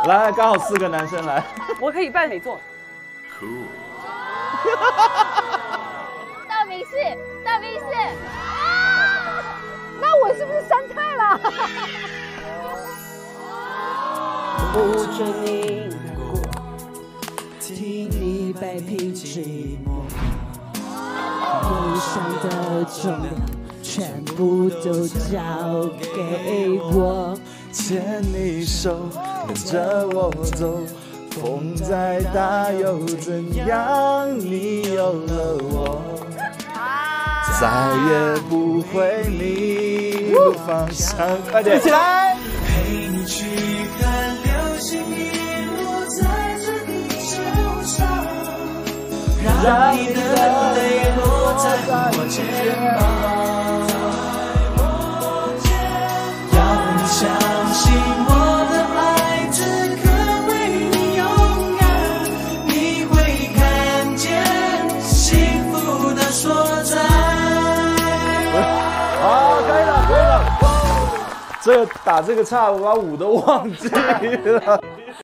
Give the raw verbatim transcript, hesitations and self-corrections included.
来，刚好四个男生来。 我可以扮谁做 ？Cool。 道明寺，道明寺。啊！那我是不是山菜了？ 不准你难过，替你背平寂寞，梦想的重量全部都交给我， 牵你手，跟着我走，风再大又怎样？你有了我，再也不会迷路方向。快点，一起来！ 陪你去看流星雨落在这地球上，让你的泪落在我肩膀，让你相信我的爱只可为你勇敢，你会看见幸福的所在。 好，可以了，可以了。这个打这个岔，我把舞都忘记了。